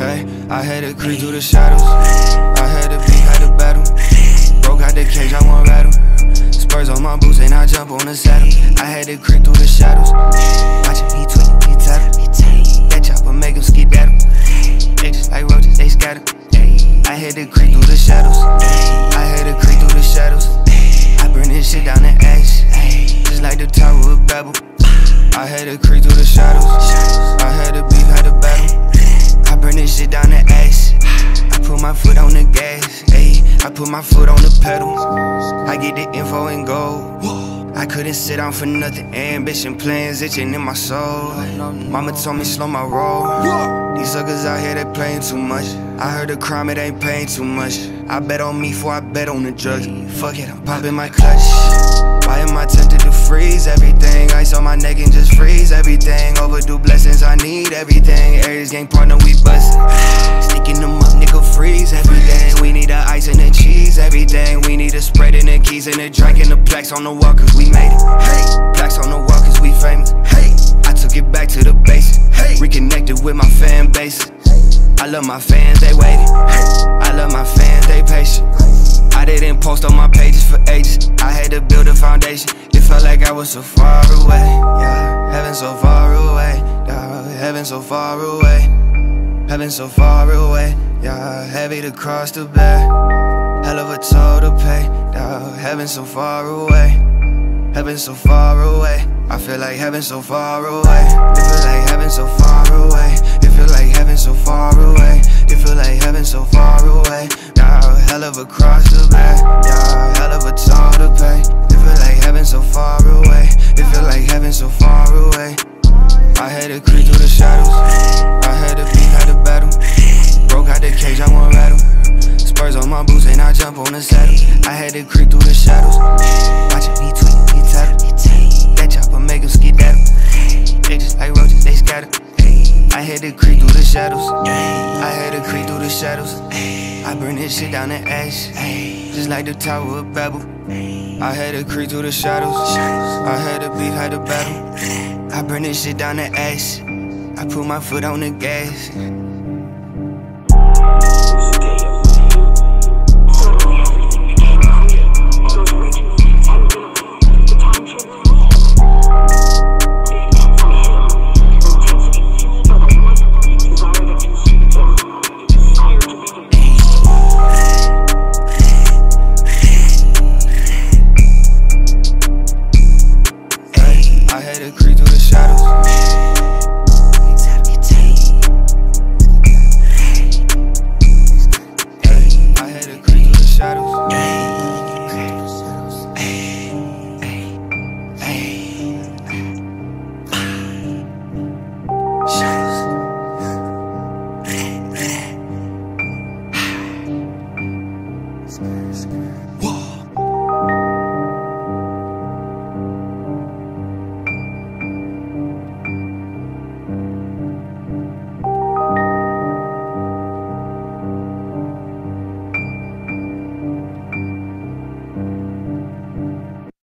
Hey, I had to creep through the shadows. I had to beat, had to battle. Broke out the cage, I won't rattle. Spurs on my boots and I jump on the saddle. I had to creep through the shadows. Watching me tweet, he tattle. That chopper make him skedaddle. They just like roaches, they scatter. I had to creep through the shadows. I had to creep through the shadows. I burn this shit down to ash, just like the Tower of Babel. I had to creep through the shadows. I had to beef, had to battle. I burn this shit down to ash. I put my foot on the gas, ayy. I put my foot on the pedal. I get the info and go. I couldn't sit down for nothing. Ambition, plans itching in my soul. Mama told me slow my roll. These suckers out here, they playing too much. I heard the crime, it ain't paying too much. I bet on me before I bet on the drugs. Fuck it, I'm popping my clutch. Why am I tempted to freeze everything? Ice on my neck and just freeze everything. Overdue blessings, I need everything. Aries gang partner, we bustin'. Sticking them up, nigga, freeze everything. We need the ice and the cheese, everything. We need the spread and the keys and the drink and the plaques on the wall, cause we made it. Hey, plaques on the wall, cause we famous. Hey, I took it back to the basics. Hey, reconnected with my fan base. I love my fans, they waiting. I love my fans, they patient. I didn't post on my pages for ages. I had to build a foundation. It felt like I was so far away. Yeah, heaven so far away. Yeah, heaven so far away. Heaven so far away. Yeah, heavy to cross the bear. Hell of a toll to pay. Yeah, heaven so far away. Heaven so far away. I feel like heaven so far away. It feel like heaven so far away. It feel like heaven so far away. It feel like heaven so far away. Yeah, hell of a cross to bear. Yeah, hell of a toll to pay. It feel like heaven so far away. It feel like heaven so far away. I had to creep through the shadows. I had to beat, had to battle. Broke out the cage, I won't rattle. Spurs on my boots and I jump on the saddle. I had to creep through the shadows. Watching me tweet, he tattle. That chopper make him skedaddle. They just like roaches, they scatter. I had to creep through the shadows. I had to creep through the shadows. I burn this shit down to ash, just like the Tower of Babel. I had to creep through the shadows. I had to beef, had to battle. I burn this shit down to ash. I put my foot on the gas.